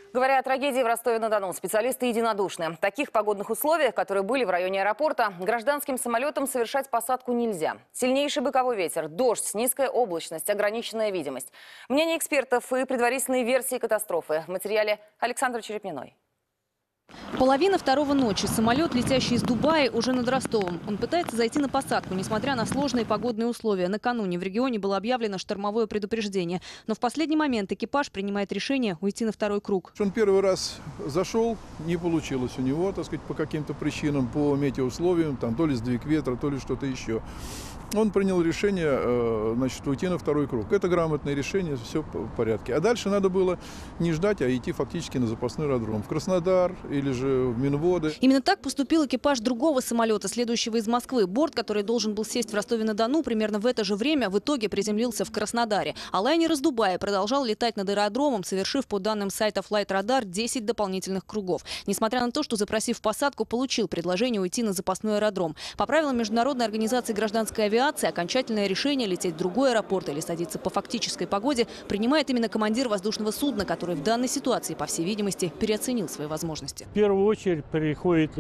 Говоря о трагедии в Ростове-на-Дону, специалисты единодушны. В таких погодных условиях, которые были в районе аэропорта, гражданским самолетам совершать посадку нельзя. Сильнейший боковой ветер, дождь, низкая облачность, ограниченная видимость. Мнение экспертов и предварительные версии катастрофы в материале Александры Черепниной. Половина второго ночи. Самолет, летящий из Дубая, уже над Ростовом. Он пытается зайти на посадку, несмотря на сложные погодные условия. Накануне в регионе было объявлено штормовое предупреждение. Но в последний момент экипаж принимает решение уйти на второй круг. Он первый раз зашел, не получилось у него, так сказать, по каким-то причинам, по метеоусловиям, там то ли сдвиг ветра, то ли что-то еще. Он принял решение, значит, уйти на второй круг. Это грамотное решение, все в порядке. А дальше надо было не ждать, а идти фактически на запасной аэродром. В Краснодар или же в Минводы. Именно так поступил экипаж другого самолета, следующего из Москвы. Борт, который должен был сесть в Ростове-на-Дону, примерно в это же время в итоге приземлился в Краснодаре. А лайнер из Дубая продолжал летать над аэродромом, совершив, по данным сайта Flight Radar, 10 дополнительных кругов. Несмотря на то, что, запросив посадку, получил предложение уйти на запасной аэродром. По правилам Международной организации гражданской авиации, окончательное решение лететь в другой аэропорт или садиться по фактической погоде принимает именно командир воздушного судна, который в данной ситуации, по всей видимости, переоценил свои возможности. В первую очередь приходит,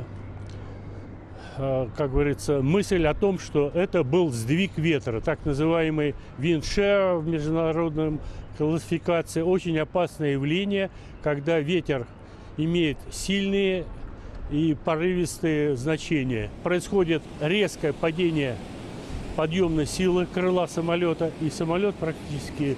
как говорится, мысль о том, что это был сдвиг ветра, так называемый wind shear в международном классификации. Очень опасное явление, когда ветер имеет сильные и порывистые значения. Происходит резкое падение подъемной силы крыла самолета, и самолет практически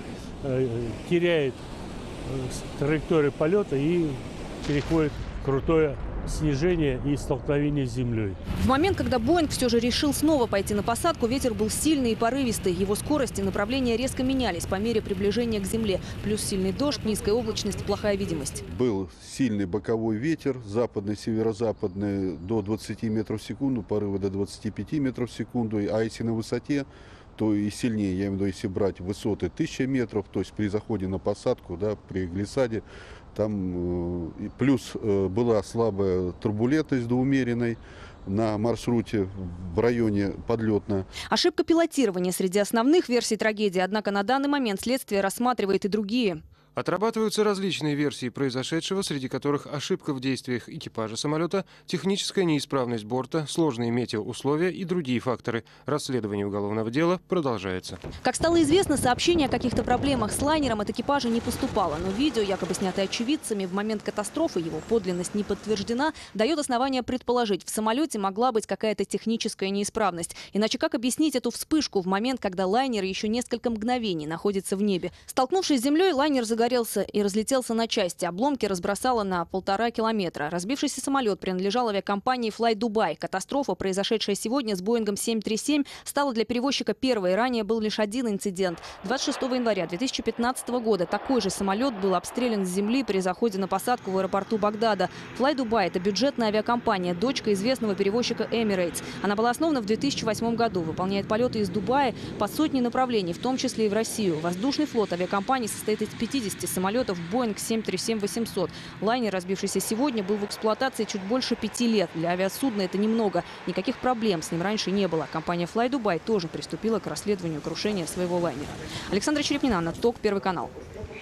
теряет траекторию полета и переходит в крутое снижение и столкновение с землей. В момент, когда Боинг все же решил снова пойти на посадку, ветер был сильный и порывистый. Его скорость и направление резко менялись по мере приближения к земле. Плюс сильный дождь, низкая облачность и плохая видимость. Был сильный боковой ветер, западный, северо-западный до 20 метров в секунду, порывы до 25 метров в секунду. А если на высоте, то и сильнее, я имею в виду, если брать высоты 1000 метров, то есть при заходе на посадку, да, при глиссаде, там плюс была слабая турбулентность до умеренной на маршруте в районе подлетно. Ошибка пилотирования среди основных версий трагедии, однако на данный момент следствие рассматривает и другие. Отрабатываются различные версии произошедшего, среди которых ошибка в действиях экипажа самолета, техническая неисправность борта, сложные метеоусловия и другие факторы. Расследование уголовного дела продолжается. Как стало известно, сообщение о каких-то проблемах с лайнером от экипажа не поступало. Но видео, якобы снятое очевидцами в момент катастрофы, его подлинность не подтверждена, дает основания предположить, в самолете могла быть какая-то техническая неисправность. Иначе как объяснить эту вспышку в момент, когда лайнер еще несколько мгновений находится в небе? Столкнувшись с землей, лайнер загорелся и разлетелся на части. Обломки разбросало на 1,5 километра. Разбившийся самолет принадлежал авиакомпании Fly Dubai. Катастрофа, произошедшая сегодня с Боингом 737, стала для перевозчика первой. Ранее был лишь один инцидент. 26 января 2015 года такой же самолет был обстрелян с земли при заходе на посадку в аэропорту Багдада. Fly Dubai – это бюджетная авиакомпания, дочка известного перевозчика Emirates. Она была основана в 2008 году. Выполняет полеты из Дубая по сотне направлений, в том числе и в Россию. Воздушный флот авиакомпании состоит из 50 самолетов Boeing 737-800. Лайнер, разбившийся сегодня, был в эксплуатации чуть больше 5 лет. Для авиасудна это немного. Никаких проблем с ним раньше не было. Компания Fly Dubai тоже приступила к расследованию крушения своего лайнера. Александра Черепнина, Наток, Первый канал.